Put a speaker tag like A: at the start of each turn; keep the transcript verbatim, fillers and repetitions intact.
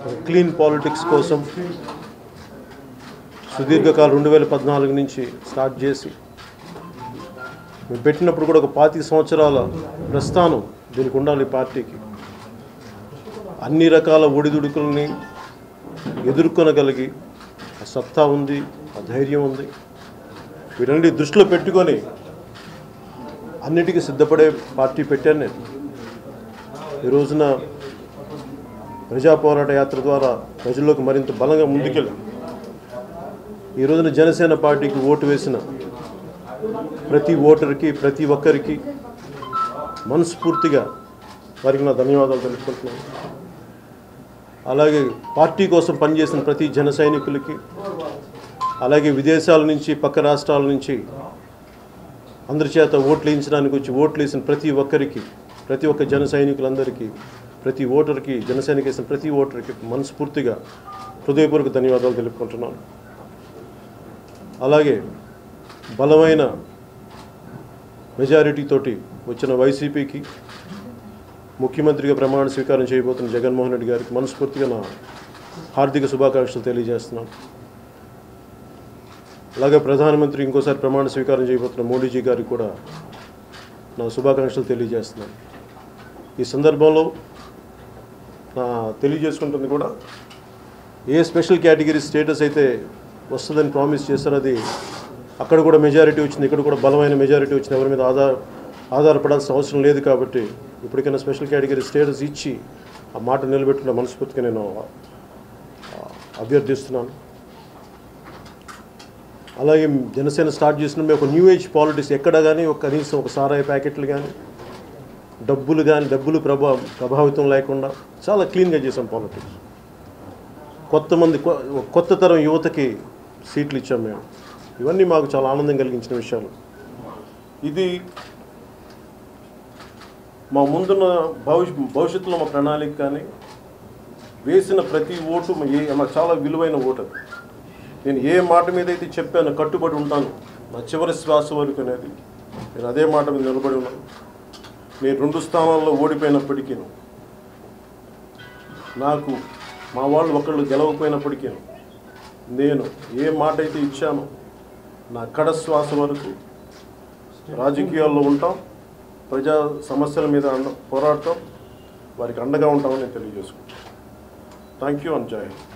A: Clean politics కోసం సుదీర్ఘకాలం రెండు వేల పద్నాలుగు నుంచి స్టార్ట్ చేసి మేము పెట్టినప్పుడు కూడా ఒక పాతిక సంవత్సరాల ప్రస్థానం దీనికి ఉండాలి. పార్టీకి అన్ని రకాల ఒడిదుడుకుల్ని ఎదుర్కొనగలిగి ఆ సత్తా ఉంది, ఆ ధైర్యం ఉంది. వీటన్నిటి దృష్టిలో పెట్టుకొని అన్నిటికీ సిద్ధపడే పార్టీ పెట్టాను నేను. ఈ రోజున ప్రజా పోరాట యాత్ర ద్వారా ప్రజల్లోకి మరింత బలంగా ముందుకెళ్ళి ఈ రోజున జనసేన పార్టీకి ఓటు వేసిన ప్రతి ఓటర్కి, ప్రతి ఒక్కరికి మనస్ఫూర్తిగా వారికి నా ధన్యవాదాలు తెలుపుకుంటున్నాను. అలాగే పార్టీ కోసం పనిచేసిన ప్రతి జన సైనికులకి, అలాగే విదేశాల నుంచి, పక్క రాష్ట్రాల నుంచి అందరి చేత ఓట్లు వేయించడానికి వచ్చి ఓట్లు వేసిన ప్రతి ఒక్కరికి, ప్రతి ఒక్క జన సైనికులందరికీ, ప్రతి ఓటర్కి, జనసేనకి వేసిన ప్రతి ఓటర్కి మనస్ఫూర్తిగా హృదయపూర్వక ధన్యవాదాలు తెలుపుకుంటున్నాను. అలాగే బలమైన మెజారిటీతోటి వచ్చిన వైసీపీకి, ముఖ్యమంత్రిగా ప్రమాణ స్వీకారం చేయబోతున్న జగన్మోహన్ రెడ్డి గారికి మనస్ఫూర్తిగా నా హార్దిక శుభాకాంక్షలు తెలియజేస్తున్నాను. అలాగే ప్రధానమంత్రి ఇంకోసారి ప్రమాణ స్వీకారం చేయబోతున్న మోడీజీ గారికి కూడా నా శుభాకాంక్షలు తెలియజేస్తున్నాను. ఈ సందర్భంలో నా తెలియజేసుకుంటుంది కూడా ఏ స్పెషల్ కేటగిరీ స్టేటస్ అయితే వస్తుందని ప్రామిస్ చేశారో అది అక్కడ కూడా మెజారిటీ వచ్చింది, ఇక్కడ కూడా బలమైన మెజారిటీ వచ్చింది. ఎవరి మీద ఆధార ఆధారపడాల్సిన అవసరం లేదు. కాబట్టి ఇప్పటికైనా స్పెషల్ కేటగిరీ స్టేటస్ ఇచ్చి ఆ మాట నిలబెట్టుకున్న మనస్ఫూర్తిగా నేను అభ్యర్థిస్తున్నాను. అలాగే జనసేన స్టార్ట్ చేసిన ఒక న్యూ ఏజ్ పాలిటిక్స్ ఎక్కడ కానీ ఒక కనీసం ఒక సారాయి ప్యాకెట్లు కానీ డబ్బులు కానీ డబ్బులు ప్రభా ప్రభావితం లేకుండా చాలా క్లీన్గా చేసాం పాలిటిక్స్. కొత్త మంది కొత్త తరం యువతకి సీట్లు ఇచ్చాం మేము. ఇవన్నీ మాకు చాలా ఆనందం కలిగించిన విషయాలు. ఇది మా ముందున్న భవిష్య భవిష్యత్తులో మా ప్రణాళిక కానీ వేసిన ప్రతి ఓటు ఏ మాకు చాలా విలువైన ఓటు. అది నేను ఏ మాట మీద అయితే చెప్పాను కట్టుబడి ఉంటాను నా చివరి శ్వాస వరకు అనేది, నేను అదే మాట మీద నిలబడి ఉన్నాను. నేను రెండు స్థానాల్లో ఓడిపోయినప్పటికీ, నాకు మా వాళ్ళు ఒకళ్ళు గెలవకపోయినప్పటికీ, నేను ఏ మాట అయితే ఇచ్చానో నా కడ శ్వాస వరకు రాజకీయాల్లో ఉంటాం, ప్రజా సమస్యల మీద అండ పోరాడతాం, వారికి అండగా ఉంటామని నేను తెలియజేసుకుంటాను. థ్యాంక్ యూ అండ్ జై హింద్.